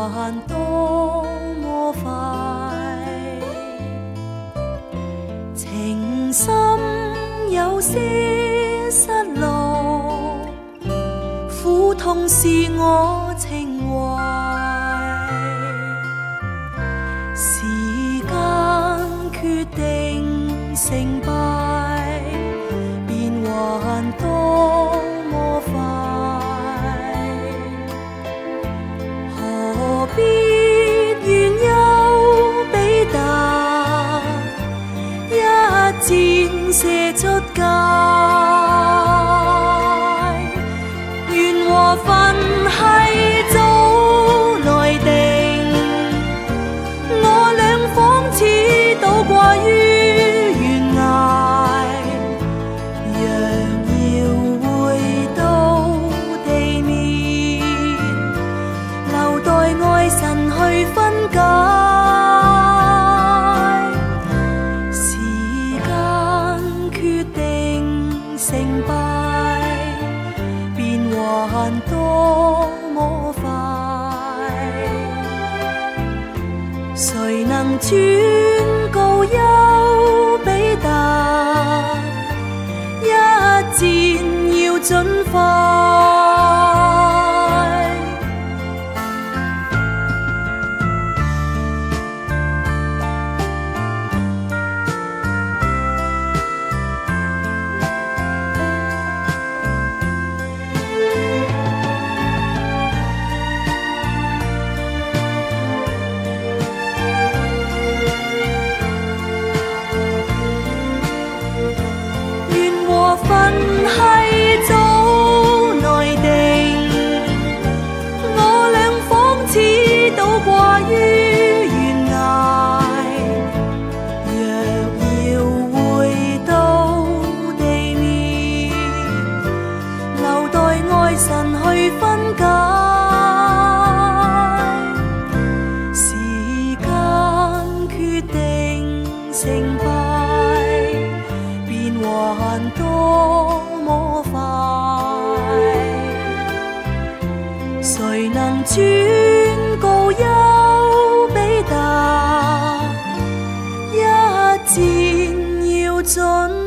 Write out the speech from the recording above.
還多麼快，情深有些失落，苦痛是我情懷，時間決定成敗，變幻多麼快，何必怨憂比達，一箭射出界，緣和份係早來定，我倆仿似倒掛於懸崖，若要回到地面，留待愛神去分解，時間決定成敗，變幻多麼快，誰能轉告丘比特，一箭要盡快。份係早來定，我倆仿似倒掛於懸崖，若要回到地面，留待愛神去分解，時間決定成敗，變幻多麼快，誰能轉告丘比特，一箭要盡